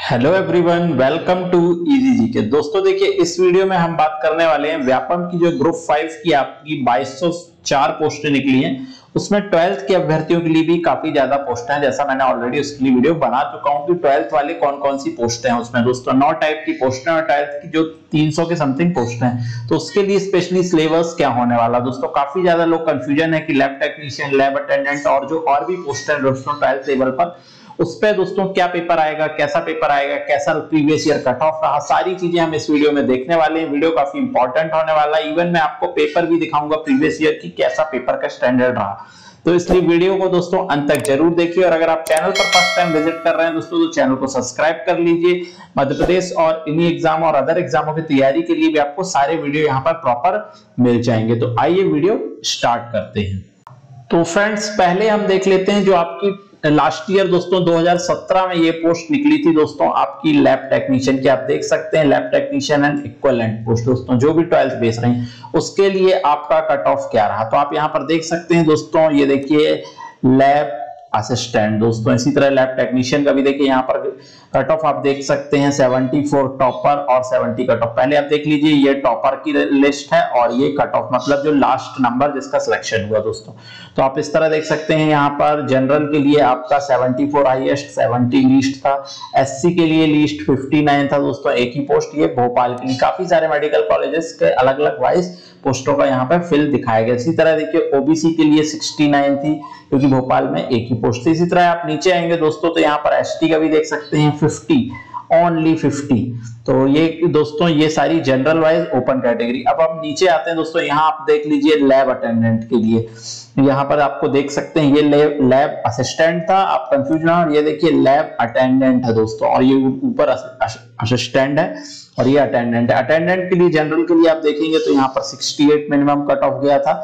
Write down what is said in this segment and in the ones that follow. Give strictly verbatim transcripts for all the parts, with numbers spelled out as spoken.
Hello everyone, welcome to easy G K. दोस्तों देखिए, इस वीडियो में हम बात करने वाले हैं व्यापम की जो ग्रुप फाइव की आपकी बाईस सौ चार पोस्टें निकली हैं, उसमें ट्वेल्थ के अभ्यर्थियों के लिए भी काफी ज्यादा पोस्टें हैं। जैसा मैंने ऑलरेडी उसके लिए वीडियो बना चुका हूं कि ट्वेल्थ वाले कौन कौन सी पोस्टें हैं उसमें। दोस्तों नौ टाइप की पोस्टें और ट्वेल्थ की जो तीन सौ के समथिंग पोस्टें हैं, तो उसके लिए स्पेशली सिलेबस क्या होने वाला। दोस्तों काफी ज्यादा लोग कंफ्यूजन है कि लैब टेक्नीशियन, लैब अटेंडेंट और जो और भी पोस्टें दोस्तों ट्वेल्थ लेवल पर, उस पे दोस्तों क्या पेपर आएगा, कैसा पेपर आएगा, कैसा प्रीवियस ईयर कट ऑफ रहा, सारी चीजें हम इस वीडियो में देखने वाले हैं। वीडियो काफी इंपॉर्टेंट होने वाला है। इवन मैं आपको पेपर भी दिखाऊंगा प्रीवियस ईयर की, कैसा पेपर का स्टैंडर्ड रहा। तो इसलिए वीडियो को दोस्तों अंत तक जरूर देखिए। और अगर आप चैनल पर फर्स्ट टाइम विजिट कर रहे हैं दोस्तों, तो चैनल को सब्सक्राइब कर लीजिए। मध्य प्रदेश और इन्हीं एग्जाम और अदर एग्जामों की तैयारी के लिए भी आपको सारे वीडियो यहाँ पर प्रॉपर मिल जाएंगे। तो आइए वीडियो स्टार्ट करते हैं। तो फ्रेंड्स, पहले हम देख लेते हैं जो आपकी लास्ट ईयर दोस्तों दो हज़ार सत्रह में ये पोस्ट निकली थी दोस्तों आपकी लैब टेक्नीशियन की। आप देख सकते हैं lab technician and equivalent post दोस्तों, जो भी ट्वेल्थ बेस रही उसके लिए आपका कट ऑफ क्या रहा। तो आप यहाँ पर देख सकते हैं दोस्तों, ये देखिए लैब असिस्टेंट दोस्तों, इसी तरह लैब टेक्नीशियन का भी देखिए यहाँ पर कट ऑफ आप देख सकते हैं चौहत्तर टॉपर और सत्तर कट ऑफ। पहले आप देख लीजिए, ये टॉपर की लिस्ट है और ये कट ऑफ मतलब जो लास्ट नंबर जिसका सिलेक्शन हुआ दोस्तों। तो आप इस तरह देख सकते हैं यहाँ पर जनरल के लिए आपका चौहत्तर हाईएस्ट, सत्तर लीस्ट था। एससी के लिए लीस्ट उनसठ था दोस्तों, एक ही पोस्ट ये भोपाल के लिए। काफी सारे मेडिकल कॉलेजेस के अलग अलग वाइज पोस्टों का यहाँ पर फिल दिखाया गया। इसी तरह देखिए ओबीसी के लिए उनहत्तर थी, क्योंकि भोपाल में एक ही पोस्ट थी। इसी तरह आप नीचे आएंगे दोस्तों, तो यहाँ पर एसटी का भी देख सकते हैं पचास, ओनली पचास। तो ये दोस्तों ये सारी जनरल वाइज ओपन कैटेगरी। अब हम नीचे आते हैं दोस्तों, यहाँ आप देख लीजिए लैब अटेंडेंट के लिए, यहाँ पर आपको देख सकते हैं ये लैब लैब असिस्टेंट था, आप कंफ्यूज ना हो। ये देखिए लैब अटेंडेंट है दोस्तों, और ये ऊपर असिस्टेंट है और ये अटेंडेंट है। अटेंडेंट के लिए जनरल के लिए आप देखेंगे तो यहाँ पर अड़सठ मिनिमम कट ऑफ गया था।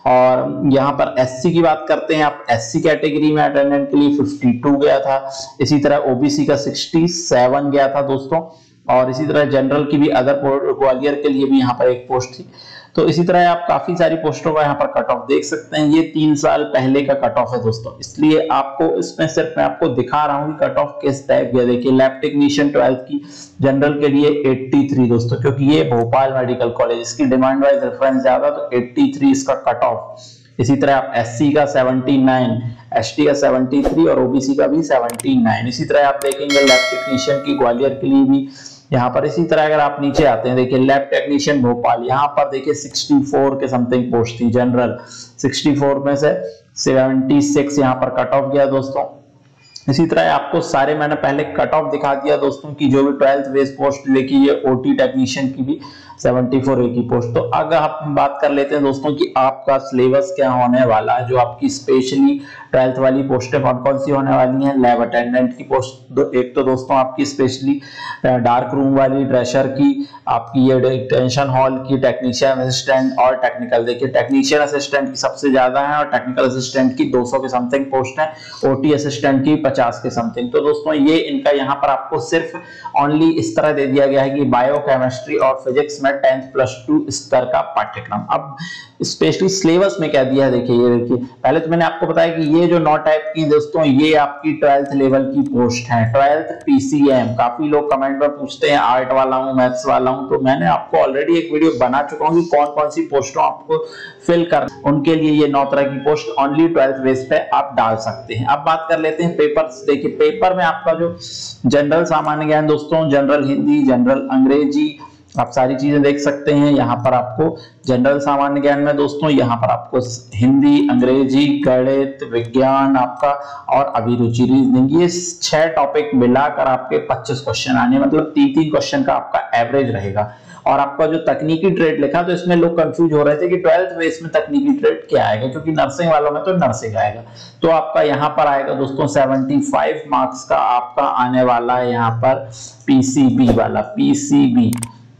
और यहाँ पर एससी की बात करते हैं आप, एससी कैटेगरी में अटेंडेंट के लिए बावन गया था। इसी तरह ओबीसी का सड़सठ गया था दोस्तों। और इसी तरह जनरल की भी अदर ग्वालियर के लिए भी यहाँ पर एक पोस्ट थी। तो इसी तरह आप काफी सारी पोस्टों का यहाँ पर कट ऑफ देख सकते हैं। ये तीन साल पहले का कट ऑफ है दोस्तों, इसलिए आपको इसमें सिर्फ मैं आपको दिखा रहा हूँ कि कट ऑफ किस टाइप का। देखिए लैब टेक्नीशियन ट्वेल्थ की जनरल के लिए तिरासी दोस्तों, क्योंकि ये भोपाल मेडिकल कॉलेज, इसकी डिमांड वाइज रेफरेंस ज्यादा, तो तिरासी इसका कट ऑफ। इसी तरह आप एससी का उन्यासी, एसटी का तिहत्तर और ओबीसी का भी उन्यासी। इसी तरह आप देखेंगे लैब टेक्नीशियन की ग्वालियर के लिए भी यहाँ पर। इसी तरह अगर आप नीचे आते हैं, देखिए लैब टेक्नीशियन भोपाल, यहाँ पर देखिए चौंसठ के समथिंग पोस्ट थी जनरल, चौंसठ में से छिहत्तर यहाँ पर कट ऑफ गया दोस्तों। इसी तरह आपको सारे मैंने पहले कट ऑफ दिखा दिया दोस्तों की जो भी ट्वेल्थ बेस पोस्ट। देखिए ये ओटी टेक्नीशियन की भी चौहत्तर एक ही पोस्ट। तो अगर हम बात कर लेते हैं दोस्तों कि आपका सिलेबस क्या होने वाला है, जो आपकी स्पेशली ट्वेल्थ वाली पोस्टें कौन कौन सी होने वाली हैं। लैब अटेंडेंट की पोस्ट दो, एक तो दोस्तों आपकी स्पेशली डार्क रूम वाली, ड्रेशर की, आपकी ये डिटेंशन हॉल की, टेक्नीशियन असिस्टेंट और टेक्निकल। देखिए टेक्नीशियन असिस्टेंट की सबसे ज्यादा है और टेक्निकल असिस्टेंट की दो सौ के समथिंग पोस्ट है, ओटी असिस्टेंट की पचास के समथिंग। तो दोस्तों ये इनका यहाँ पर आपको सिर्फ ओनली इस तरह दे दिया गया है कि बायो, केमिस्ट्री और फिजिक्स में टेंथ प्लस टू स्तर का पाठ्यक्रम। अब स्पेशली सिलेबस में क्या दिया है, देखिए ये देखिए पहले तो मैंने आपको बताया कि ये जो नौ टाइप की दोस्तों ये आपकी ट्वेल्थ लेवल की पोस्ट है। ट्वेल्थ पीसीएम, काफी लोग कमेंट में पूछते हैं आर्ट वाला हूं, मैथ्स वाला हूं, तो मैंने आपको ऑलरेडी एक वीडियो बना चुका हूं कि कौन कौन सी पोस्टों आपको फिल कर, उनके लिए ये नौ तरह की पोस्ट ओनली ट्वेल्थ बेस पे आप डाल सकते हैं। अब बात कर लेते हैं पेपर। देखिए पेपर में आपका जो जनरल सामान्य ज्ञान दोस्तों, जनरल हिंदी, जनरल अंग्रेजी, आप सारी चीजें देख सकते हैं। यहाँ पर आपको जनरल सामान्य ज्ञान में दोस्तों यहाँ पर आपको हिंदी, अंग्रेजी, गणित, विज्ञान आपका और अभिरुचि रीजनिंग, ये छह टॉपिक मिलाकर आपके पच्चीस क्वेश्चन आने, मतलब तीन तीन क्वेश्चन का आपका एवरेज रहेगा। और आपका जो तकनीकी ट्रेड लिखा, तो इसमें लोग कंफ्यूज हो रहे थे कि ट्वेल्थ बेस में तकनीकी ट्रेड क्या आएगा, क्योंकि नर्सिंग वालों में तो नर्सिंग आएगा। तो आपका यहाँ पर आएगा दोस्तों पचहत्तर मार्क्स का आपका आने वाला है यहाँ पर पीसीबी वाला, पीसीबी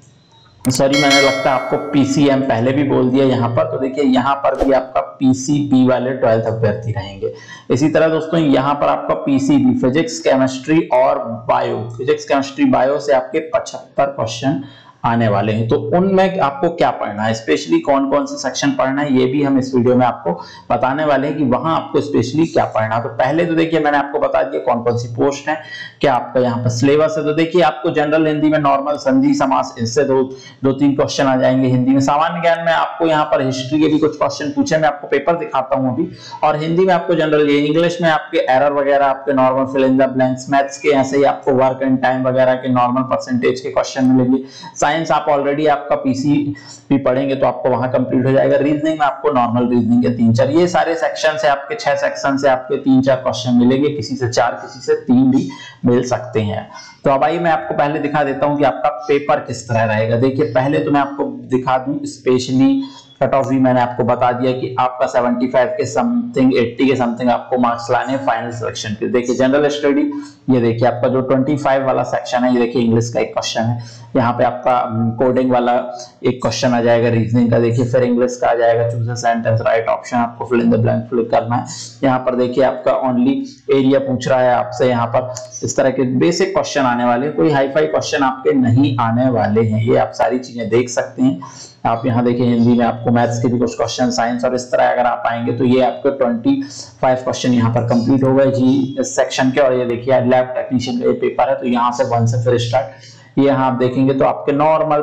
सॉरी मैंने लगता है आपको पीसीएम पहले भी बोल दिया यहाँ पर। तो देखिए यहाँ पर भी आपका पीसीबी वाले ट्वेल्थ अभ्यर्थी रहेंगे। इसी तरह दोस्तों यहाँ पर आपका पीसीबी फिजिक्स, केमिस्ट्री और बायो, फिजिक्स, केमिस्ट्री, बायो से आपके पचहत्तर क्वेश्चन आने वाले हैं, तो उनमें आपको क्या पढ़ना है, स्पेशली कौन कौन से सेक्शन पढ़ना है, ये भी हम इस वीडियो में आपको बताने वाले हैं कि वहां आपको स्पेशली क्या पढ़ना है। तो पहले तो देखिए मैंने आपको बता दिया कौन कौन सी पोस्ट है, क्या आपका यहाँ पर सिलेबस है। तो देखिए आपको जनरल हिंदी में नॉर्मल, संधि, समास, इससे दो दो तीन क्वेश्चन आ जाएंगे। हिंदी में सामान्य ज्ञान में आपको यहाँ पर हिस्ट्री के भी कुछ क्वेश्चन पूछे, मैं आपको पेपर दिखाता हूँ अभी। और हिंदी में आपको जनरल, इंग्लिश में आपके एरर वगैरह, आपके normal fill in the blanks, maths के ऐसे ही आपको वर्क एंड टाइम वगैरह के नॉर्मल परसेंटेज के क्वेश्चन मिलेंगे। साइंस आप ऑलरेडी आपका पीसी भी पढ़ेंगे तो आपको वहां कंप्लीट हो जाएगा। रीजनिंग में आपको नॉर्मल रीजनिंग के तीन चार, ये सारे सेक्शन से आपके छह सेक्शन से आपके तीन चार क्वेश्चन मिलेंगे, किसी से चार किसी से तीन भी मिल सकते हैं। तो अब आइए मैं आपको पहले दिखा देता हूं कि आपका पेपर किस तरह रहेगा। देखिए पहले तो मैं आपको दिखा दूं स्पेशली कट ऑफ भी मैंने आपको बता दिया कि आपका पचहत्तर के समथिंग, अस्सी के समथिंग आपको मार्क्स लाने फाइनल सिलेक्शन के। देखिए जनरल स्टडी, ये देखिए आपका जो पच्चीस वाला सेक्शन है, ये देखिए इंग्लिश का एक क्वेश्चन है, यहाँ पे आपका कोडिंग वाला एक क्वेश्चन आ जाएगा रीजनिंग का। देखिए फिर इंग्लिश का आ जाएगा, choose a sentence, right option, आपको fill in the blank fill करना है। यहाँ पर देखिए आपका ओनली एरिया पूछ रहा है आपसे, यहाँ पर इस तरह के बेसिक क्वेश्चन आने वाले हैं, कोई हाई फाई क्वेश्चन आपके नहीं आने वाले हैं। ये आप सारी चीजें देख सकते हैं। आप यहाँ देखिए हिंदी में आपको मैथ्स के भी कुछ क्वेश्चन, साइंस, और इस तरह अगर आप आएंगे तो ये आपके पच्चीस क्वेश्चन यहाँ पर कंप्लीट हो गए जी इस सेक्शन के। और ये देखिए लैब टेक्नीशियन का ये पेपर है, तो यहाँ से वन से फिर स्टार्ट, ये यहाँ आप देखेंगे तो आपके नॉर्मल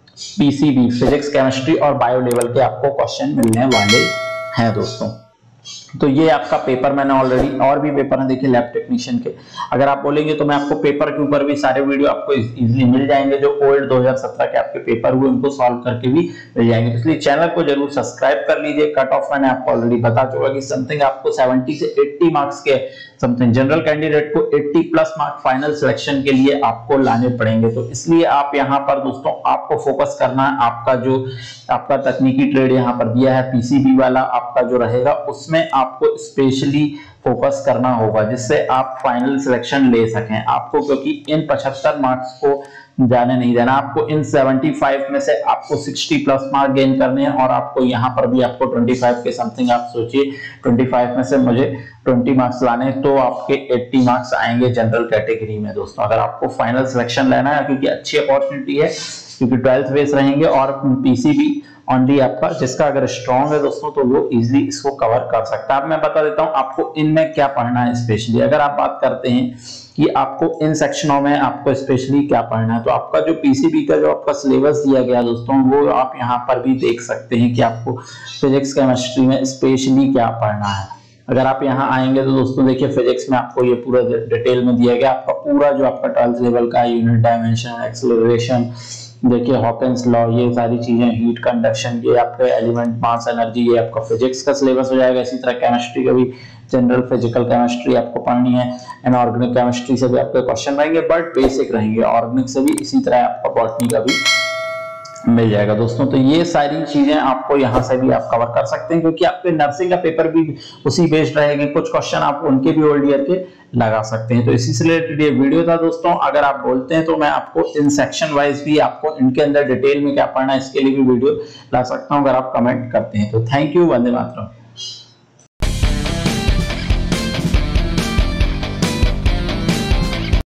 पीसीबी, फिजिक्स, केमिस्ट्री और बायो लेवल के आपको क्वेश्चन मिलने वाले हैं दोस्तों। तो ये आपका पेपर मैंने ऑलरेडी, और भी पेपर है देखिए लैब टेक्नीशियन के, अगर आप बोलेंगे तो मैं आपको पेपर के ऊपर भी सारे वीडियो आपको इजीली मिल जाएंगे। जो ओल्ड दो हज़ार सत्रह के आपके पेपर हुए उनको सॉल्व करके भी मिल जाएंगे, तो इसलिए चैनल को जरूर सब्सक्राइब कर लीजिए। कट ऑफ मैंने आपको ऑलरेडी बता चुका कि समथिंग आपको सत्तर से अस्सी मार्क्स के समथिंग, जनरल कैंडिडेट को अस्सी प्लस मार्क फाइनल सिलेक्शन के लिए आपको लाने पड़ेंगे। तो इसलिए आप यहाँ पर दोस्तों आपको फोकस करना है, आपका जो आपका तकनीकी ट्रेड यहाँ पर दिया है पीसीबी वाला आपका जो रहेगा, उसमें आपको स्पेशली फोकस करना होगा जिससे आप फाइनल सिलेक्शन ले सकें। आपको क्योंकि इन पचहत्तर मार्क्स को जाने नहीं देना, आपको इन पचहत्तर में से आपको साठ प्लस मार्क गेन करने हैं। और आपको यहाँ पर भी आपको पच्चीस के समथिंग, आप सोचिए पच्चीस में से मुझे बीस मार्क्स लाने, तो आपके अस्सी मार्क्स आएंगे जनरल कैटेगरी में दोस्तों। अगर आपको फाइनल सिलेक्शन लेना है, क्योंकि अच्छी अपॉर्चुनिटी है, क्योंकि ट्वेल्थ बेस रहेंगे और पीसीबी ओनली आपका, जिसका अगर स्ट्रॉन्ग है दोस्तों तो वो इजीली इसको कवर कर सकता है। अब मैं बता देता हूं आपको इनमें क्या पढ़ना है स्पेशली। अगर आप बात करते हैं कि आपको इन सेक्शनों में आपको स्पेशली क्या पढ़ना है, तो आपका जो पीसीबी का जो आपका सिलेबस दिया गया दोस्तों, वो आप यहाँ पर भी देख सकते हैं कि आपको फिजिक्स, केमिस्ट्री में स्पेशली क्या पढ़ना है। अगर आप यहाँ आएंगे तो दोस्तों देखिए फिजिक्स में आपको ये पूरा डिटेल में दिया गया, आपका पूरा जो आपका ट्वेल्थ लेवल का यूनिट डायमेंशन, एक्सेलरेशन, देखिए हॉकिंस लॉ, ये सारी चीजें, हीट कंडक्शन, ये आपके एलिमेंट, मास, एनर्जी, ये आपका फिजिक्स का सिलेबस हो जाएगा। इसी तरह केमिस्ट्री का भी जनरल फिजिकल केमिस्ट्री आपको पढ़नी है, इनऑर्गेनिक केमिस्ट्री से भी आपके क्वेश्चन रहेंगे बट बेसिक रहेंगे, ऑर्गेनिक से भी इसी तरह आपका बॉटनी का भी मिल जाएगा दोस्तों। तो ये सारी चीजें आपको यहाँ से भी आप कवर कर सकते हैं, क्योंकि आपके नर्सिंग का पेपर भी उसी बेस्ड रहेगी, कुछ क्वेश्चन आप उनके भी ओल्ड ईयर के लगा सकते हैं। तो इसी से रिलेटेड ये वीडियो था दोस्तों। अगर आप बोलते हैं तो मैं आपको इन सेक्शन वाइज भी आपको इनके अंदर डिटेल में क्या पढ़ना है इसके लिए भी वीडियो ला सकता हूं, अगर आप कमेंट करते हैं तो। Thank you, Vande Mataram.